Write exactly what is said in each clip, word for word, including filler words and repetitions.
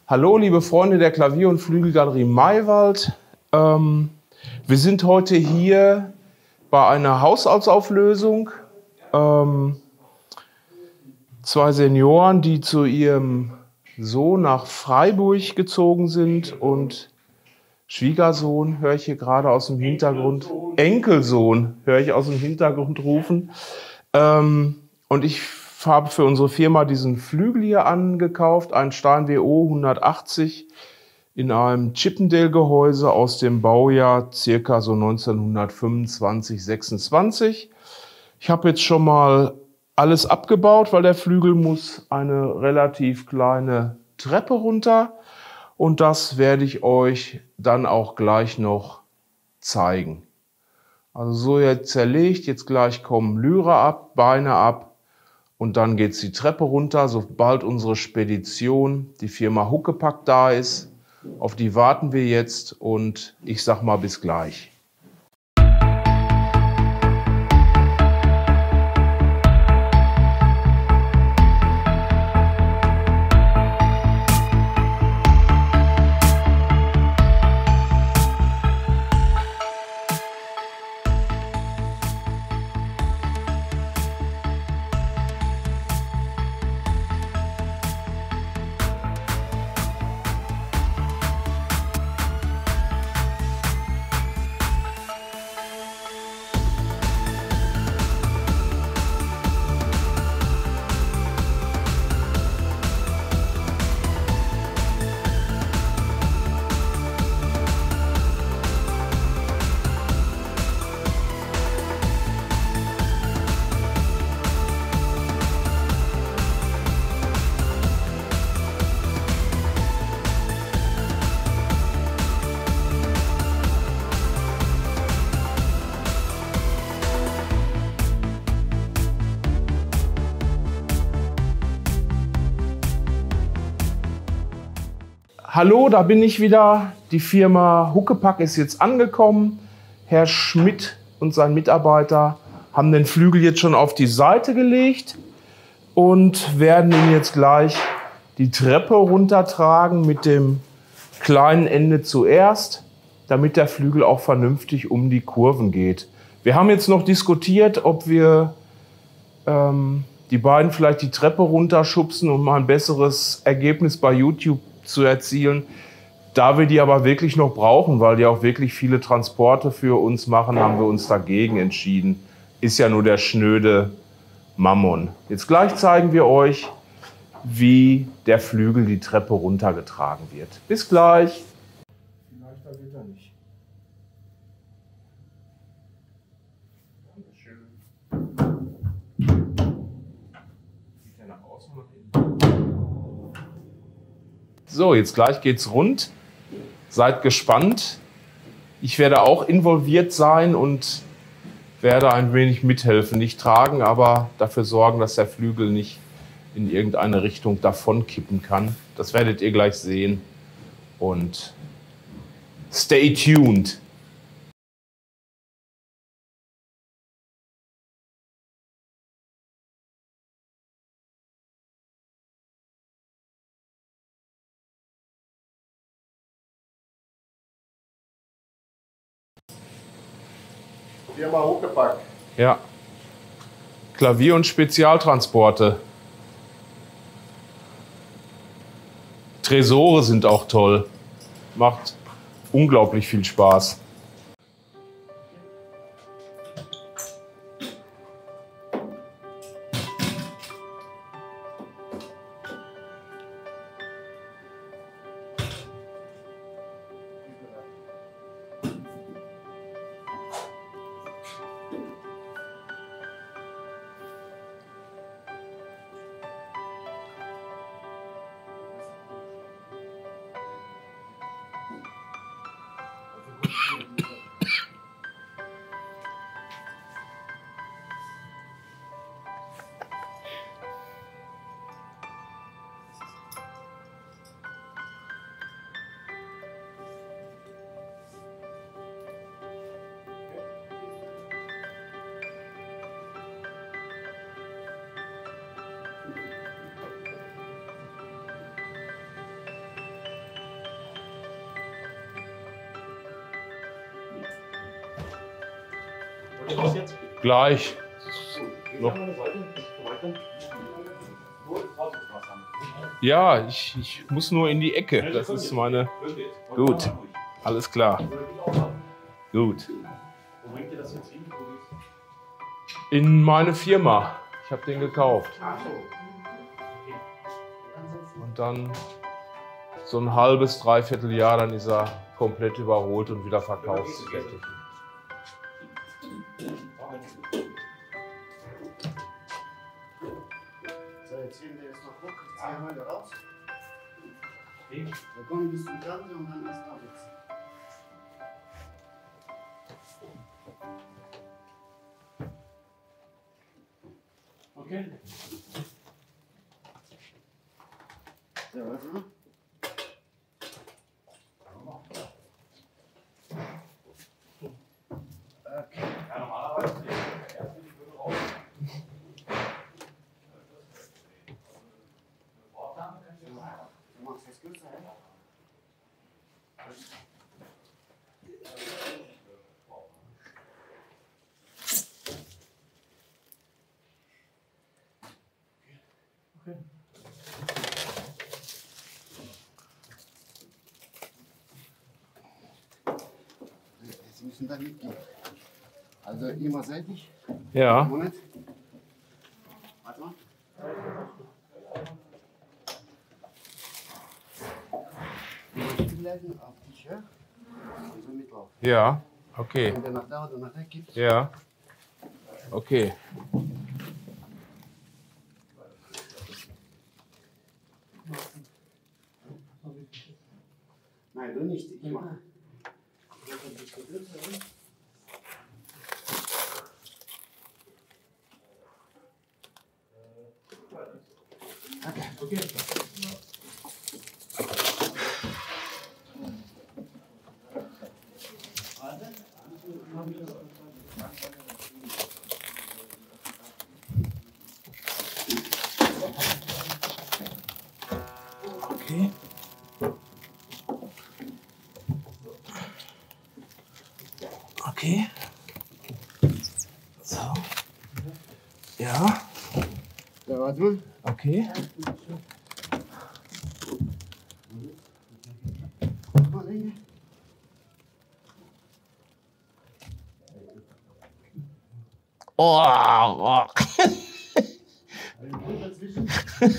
Hallo liebe Freunde der Klavier- und Flügelgalerie Maywald. Ähm, wir sind heute hier bei einer Haushaltsauflösung. Ähm, zwei Senioren, die zu ihrem Sohn nach Freiburg gezogen sind, und Schwiegersohn höre ich hier gerade aus dem Hintergrund, Enkelsohn höre ich aus dem Hintergrund rufen. Ähm, und ich habe für unsere Firma diesen Flügel hier angekauft, einen Stein W O hundertachtzig in einem Chippendale-Gehäuse aus dem Baujahr circa so neunzehnhundertfünfundzwanzig, sechsundzwanzig. Ich habe jetzt schon mal alles abgebaut, weil der Flügel muss eine relativ kleine Treppe runter, und das werde ich euch dann auch gleich noch zeigen. Also so jetzt zerlegt, jetzt gleich kommen Lyra ab, Beine ab. Und dann geht es die Treppe runter, sobald unsere Spedition, die Firma Huckepack, da ist. Auf die warten wir jetzt und ich sag mal bis gleich. Hallo, da bin ich wieder. Die Firma Huckepack ist jetzt angekommen. Herr Schmidt und sein Mitarbeiter haben den Flügel jetzt schon auf die Seite gelegt und werden ihn jetzt gleich die Treppe runtertragen mit dem kleinen Ende zuerst, damit der Flügel auch vernünftig um die Kurven geht. Wir haben jetzt noch diskutiert, ob wir ähm, die beiden vielleicht die Treppe runterschubsen, um mal ein besseres Ergebnis bei YouTube zu erzielen. Da wir die aber wirklich noch brauchen, weil die auch wirklich viele Transporte für uns machen, haben wir uns dagegen entschieden. Ist ja nur der schnöde Mammon. Jetzt gleich zeigen wir euch, wie der Flügel die Treppe runtergetragen wird. Bis gleich. Leichter wird er nicht. Dankeschön. Sieht er nach außen und innen? So, jetzt gleich geht's rund. Seid gespannt. Ich werde auch involviert sein und werde ein wenig mithelfen. Nicht tragen, aber dafür sorgen, dass der Flügel nicht in irgendeine Richtung davon kippen kann. Das werdet ihr gleich sehen. Und stay tuned. Firma Huckepack. Ja. Klavier- und Spezialtransporte. Tresore sind auch toll. Macht unglaublich viel Spaß. Was jetzt? Gleich. Noch. Ja, ich, ich muss nur in die Ecke. Das ist meine. Gut, alles klar. Gut. Wo bringt ihr das jetzt hin? In meine Firma. Ich habe den gekauft. Ach so. Und dann so ein halbes, dreiviertel Jahr, dann ist er komplett überholt und wieder verkaufsfertig. So, jetzt ziehen wir jetzt noch hoch, jetzt ziehen wir wieder raus. Wir kommen bis zum Kante und dann erst abwechseln. Okay. So, warte mal. Okay. Ja, normalerweise ist der erste die Würde raus. Du machst das kürzer, ja? Okay. Sie müssen da mitgehen. Also immer seitlich. Ja. Moment. Warte mal. Leiten auf dich, ja? Und so mitlaufen. Ja, okay. Wenn der nach da oder nach da geht. Ja. Okay. Nein, du nicht. Ich mache. Okay. Okay. Okay. So. Ja. Ja, warte mal. Okay. Mal länger. Oh, oh. Dazwischen.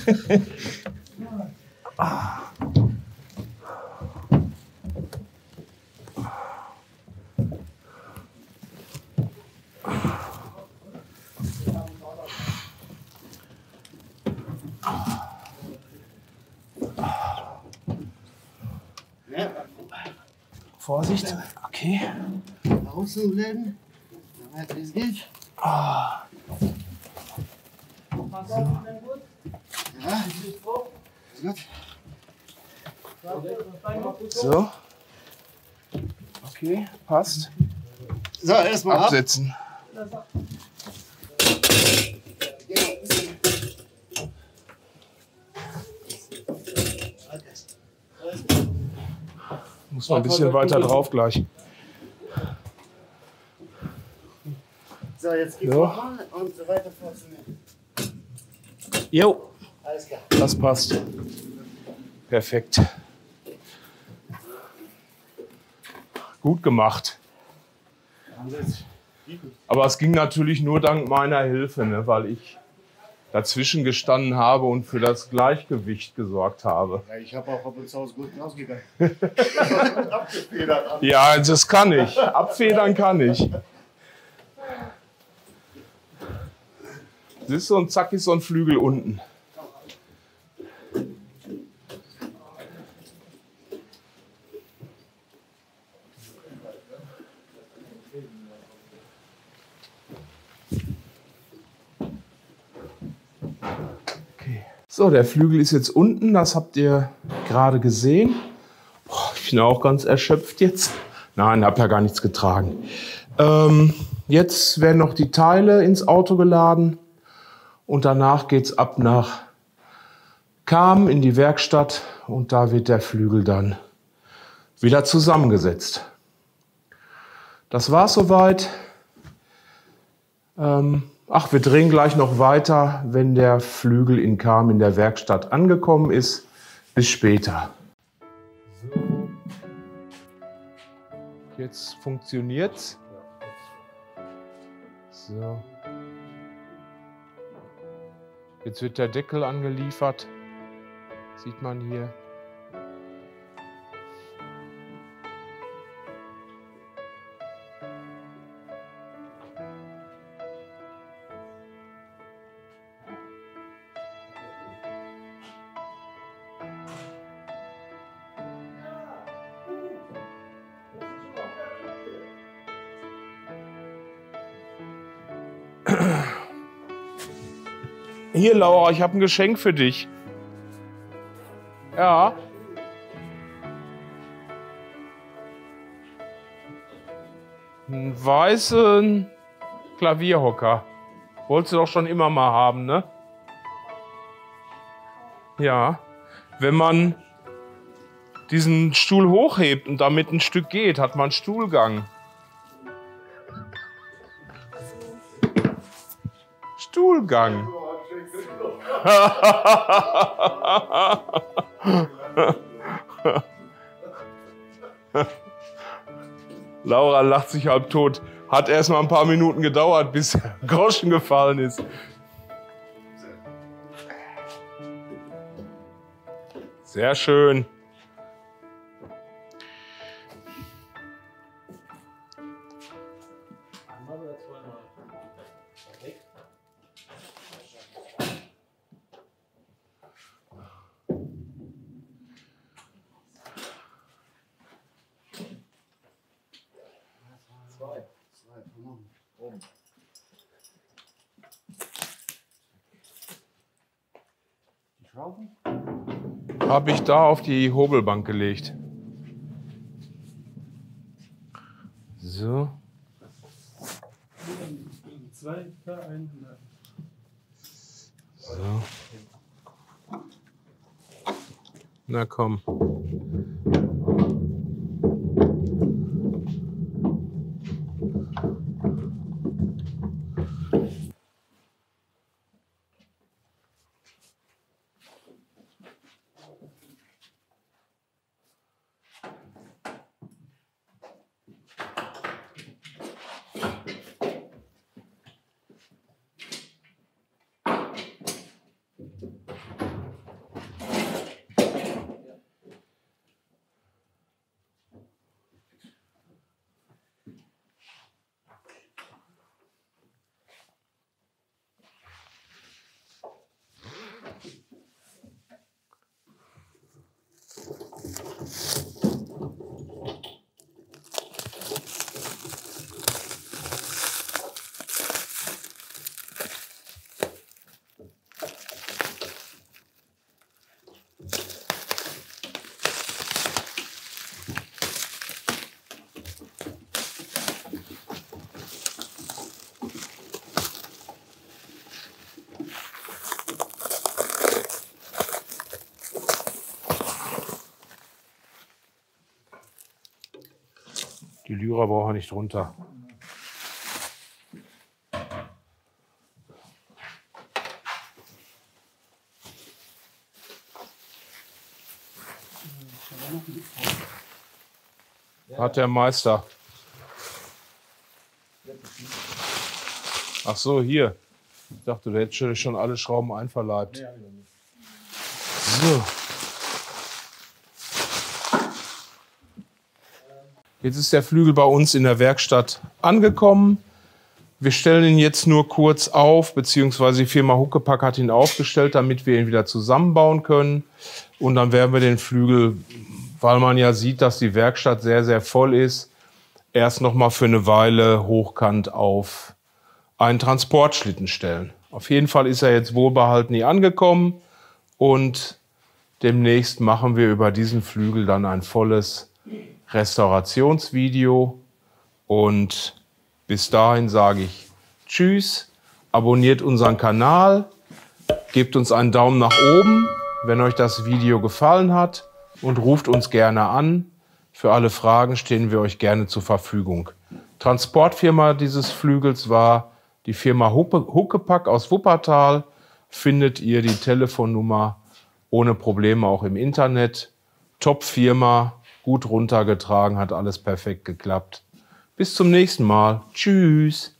Ja, Vorsicht. Okay. außen bleiben. Dann weiß, wie es geht. Ah. Ja, ist gut. So. Okay, passt. So, erstmal ab. Absetzen. Muss man ein bisschen weiter drauf gleich. So, jetzt geht's So. nochmal und so weiter funktionieren. Jo, Alles klar. das passt. Perfekt. Gut gemacht. Aber es ging natürlich nur dank meiner Hilfe, ne, weil ich dazwischen gestanden habe und für das Gleichgewicht gesorgt habe. Ja, ich habe auch ab und zu aus gut rausgegangen. Abgefedert. Ja, das kann ich. Abfedern kann ich. Siehst du, und zack ist so ein Flügel unten. Okay. So, der Flügel ist jetzt unten, das habt ihr gerade gesehen. Boah, ich bin auch ganz erschöpft jetzt. Nein, habe ja gar nichts getragen. Ähm, jetzt werden noch die Teile ins Auto geladen und danach geht es ab nach Cham in die Werkstatt und da wird der Flügel dann wieder zusammengesetzt. Das war's soweit. Ähm, ach, wir drehen gleich noch weiter, wenn der Flügel in Cham in der Werkstatt angekommen ist. Bis später. So. Jetzt funktioniert's. So. Jetzt wird der Deckel angeliefert. Sieht man hier. Hier, Laura, ich habe ein Geschenk für dich. Ja. Einen weißen Klavierhocker. Wolltest du doch schon immer mal haben, ne? Ja. Wenn man diesen Stuhl hochhebt und damit ein Stück geht, hat man Stuhlgang. Stuhlgang. Laura lacht sich halb tot. Hat erst mal ein paar Minuten gedauert, bis Groschen gefallen ist. Sehr schön. Habe ich da auf die Hobelbank gelegt. So. So. Na komm. Die Lyra braucht er nicht runter. Hat der Meister. Ach so, hier. Ich dachte, du hättest schon alle Schrauben einverleibt. So. Jetzt ist der Flügel bei uns in der Werkstatt angekommen. Wir stellen ihn jetzt nur kurz auf, beziehungsweise die Firma Huckepack hat ihn aufgestellt, damit wir ihn wieder zusammenbauen können. Und dann werden wir den Flügel, weil man ja sieht, dass die Werkstatt sehr, sehr voll ist, erst noch mal für eine Weile hochkant auf einen Transportschlitten stellen. Auf jeden Fall ist er jetzt wohlbehalten hier angekommen und demnächst machen wir über diesen Flügel dann ein volles Restaurationsvideo und bis dahin sage ich Tschüss, abonniert unseren Kanal, gebt uns einen Daumen nach oben, wenn euch das Video gefallen hat und ruft uns gerne an. Für alle Fragen stehen wir euch gerne zur Verfügung. Transportfirma dieses Flügels war Die Firma Huppe, Huckepack aus Wuppertal. Findet ihr die Telefonnummer ohne Probleme auch im Internet. Top-Firma, gut runtergetragen, hat alles perfekt geklappt. Bis zum nächsten Mal. Tschüss.